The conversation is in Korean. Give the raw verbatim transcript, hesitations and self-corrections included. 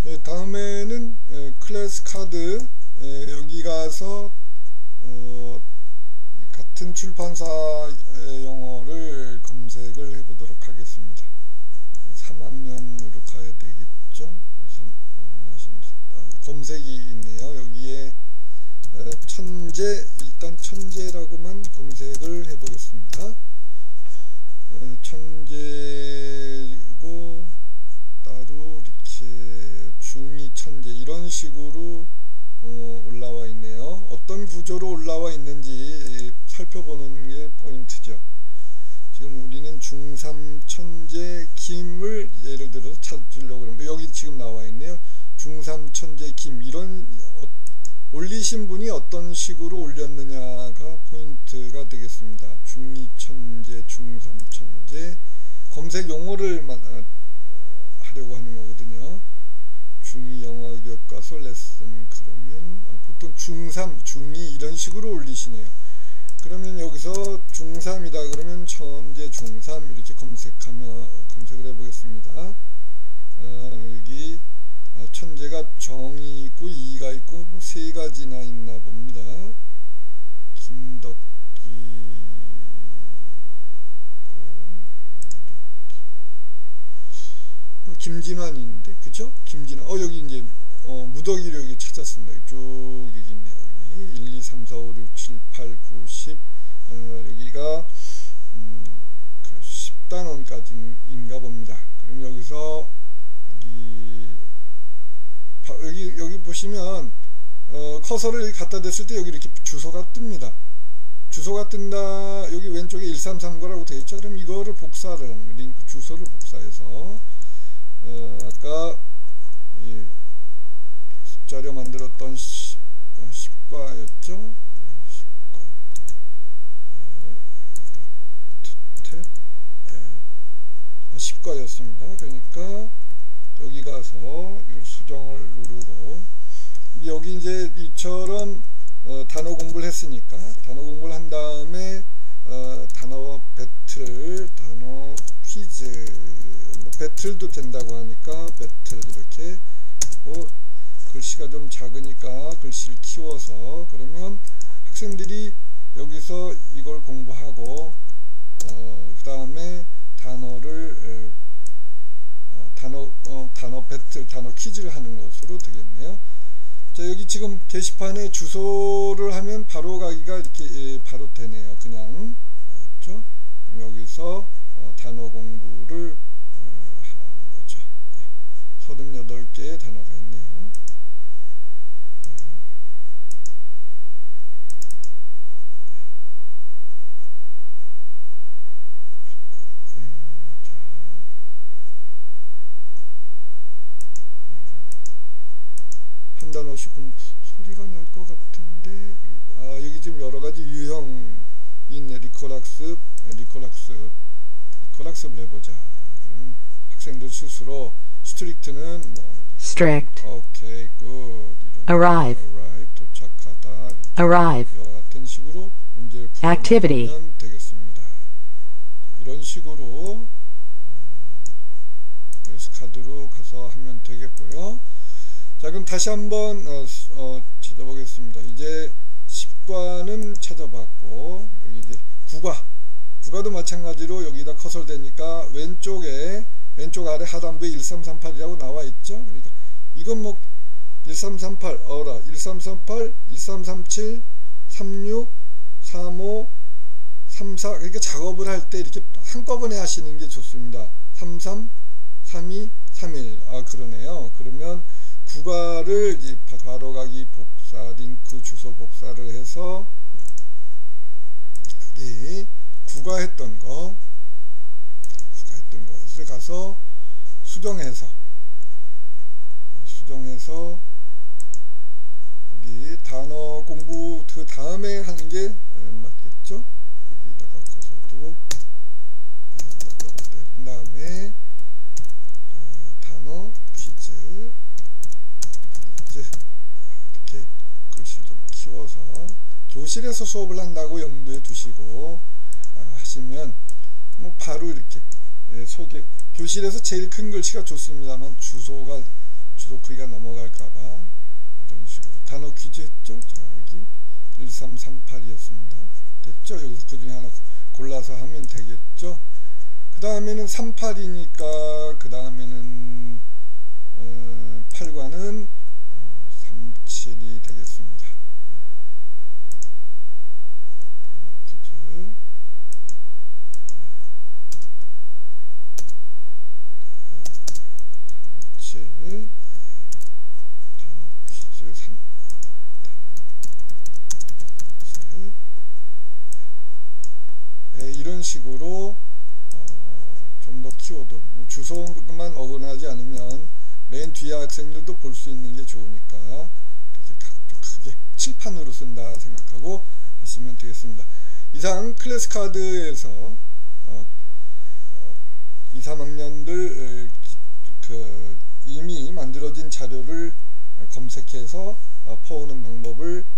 예, 다음에는 예, 클래스 카드 예, 여기 가서 어, 같은 출판사 영어를 검색을 해보도록 하겠습니다. 삼 학년으로 가야 되겠죠? 검색이 있네요. 여기에 천재, 일단 천재라고만 검색을 해보겠습니다. 천재고 따로 이렇게 중이 천재 이런 식으로 어, 올라와 있네요. 어떤 구조로 올라와 있는지 살펴보는 게 포인트죠. 지금 우리는 중삼 천재 김을 예를 들어서 찾으려고 그러는데 여기 지금 나와 있네요. 중삼 천재 김 이런 어, 올리신 분이 어떤 식으로 올렸느냐가 포인트가 되겠습니다. 중이 천재, 중삼 천재 검색 용어를 하려고 하는 거거든요. 중이 영어 교과서 레슨 그러면 보통 중삼, 중이 이런 식으로 올리시네요. 그러면 여기서 중삼이다 그러면 천재 중삼 이렇게 검색하면 검색을 해보겠습니다. 어, 여기 아, 천재가 정이 있고 이가 있고 뭐 세 가지나 있나 봅니다. 김덕기 어, 김진환인데 그죠? 김진환 어 여기 이제 어, 무더기를 여기 찾았습니다. 쭉 여기 있네요. 여기 일, 이, 삼, 사, 오, 육, 칠, 팔, 구, 십 어, 여기가 음, 그 십 단원까지인가 봅니다. 그럼 여기서 여기 여기 여기 보시면 어, 커서를 갖다 댔을 때 여기 이렇게 주소가 뜹니다. 주소가 뜬다. 여기 왼쪽에 일삼삼구라고 되어 있죠. 그럼 이거를 복사를 하는 링크 주소를 복사해서 어, 아까 이 숫자로 만들었던 십, 십과였죠. 십과 탭 십과였습니다. 그러니까 여기 가서 수정을 누르고 여기 이제 이처럼 어, 단어 공부를 했으니까 단어 공부를 한 다음에 어, 단어 배틀, 단어 퀴즈 뭐 배틀도 된다고 하니까 배틀 이렇게 하고 글씨가 좀 작으니까 글씨를 키워서 그러면 학생들이 여기서 이걸 공부하고 어, 그 다음에 단어를 단어, 어, 단어 배틀, 단어 퀴즈를 하는 것으로 되겠네요. 자, 여기 지금 게시판에 주소를 하면 바로 가기가 이렇게 예, 바로 되네요. 그냥. 그렇죠? 여기서 어, 단어 공부를 어, 하는 거죠. 서른여덟 개의 단어가 있네요. 한 단어씩 공부, 소리가 날 것 같은데, 아, 여기 지금 여러 가지 유형이 있네. 리콜학습, 리콜학습, 리콜학습을 해보자. 그러면 학생들 스스로, 스트릭트는 뭐, strict, 오케이, 굿, arrive, arrive, 도착하다, arrive, 이와 같은 식으로 문제를 activity, 풀면 되겠습니다. 이런 식으로 레스 카드로 가서 하면 되겠고요. 자, 그럼 다시 한번 어, 어, 찾아보겠습니다. 이제 십과는 찾아봤고 여기 이제 국어, 국어도 마찬가지로 여기다 커서를 대니까 왼쪽에 왼쪽 아래 하단부에 일삼삼팔이라고 나와 있죠. 그러니까 이건 뭐 일삼삼팔 어라 일삼삼팔, 일삼삼칠, 삼육, 삼오, 삼사 그러니까 작업을 할 때 이렇게 한꺼번에 하시는 게 좋습니다. 삼삼, 삼이, 삼일 아 그러네요. 그러면 국어를 이제 바로가기 복사 링크 주소 복사를 해서 여기 국어했던 거 국어했던 것을 가서 수정해서 수정해서 여기 단어 공부 그 다음에 하는 게 맞겠죠? 여기다가 커서 두고 그 다음에 단어 퀴즈 이렇게 글씨를 좀 키워서 교실에서 수업을 한다고 염두에 두시고 하시면 뭐 바로 이렇게 소개 교실에서 제일 큰 글씨가 좋습니다만 주소가 주로 크기가 넘어갈까봐 이런 식으로 단어 퀴즈 했죠. 자, 여기 일삼삼팔이었습니다. 됐죠? 여기서 그 중에 하나 골라서 하면 되겠죠. 그 다음에는 삼팔이니까 그 다음에는 어, 팔과는 삼칠이 되겠습니다. 퀴즈. 삼칠 단어 퀴즈 삼 네, 이런 식으로 어, 좀 더 키워드 뭐 주소만 어긋나지 않으면 맨 뒤에 학생들도 볼 수 있는 게 좋으니까 그렇게 크게 칠판으로 쓴다 생각하고 하시면 되겠습니다. 이상 클래스 카드에서 어, 이, 삼 학년들 그 이미 만들어진 자료를 검색해서 어, 퍼오는 방법을